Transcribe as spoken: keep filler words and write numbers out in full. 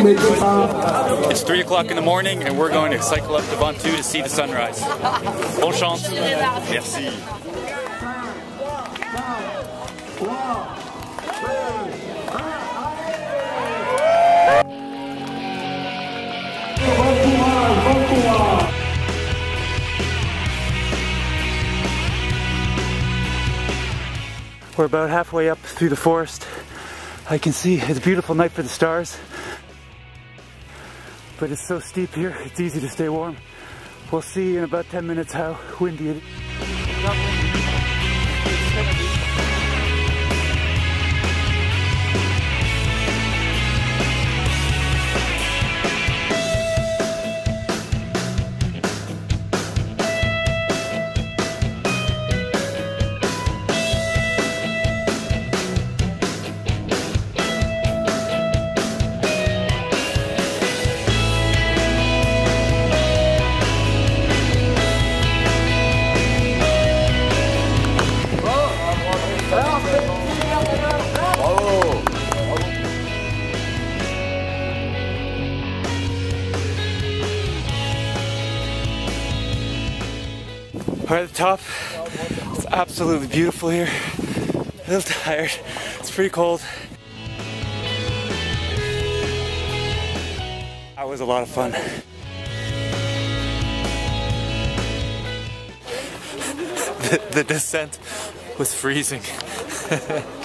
It's three o'clock in the morning and we're going to cycle up to Mont Ventoux to see the sunrise. Bonne chance. Merci. We're about halfway up through the forest. I can see it's a beautiful night for the stars, but it's so steep here, it's easy to stay warm. We'll see in about ten minutes how windy it is. We're at the top. It's absolutely beautiful here. A little tired. It's pretty cold. That was a lot of fun. the, the descent was freezing.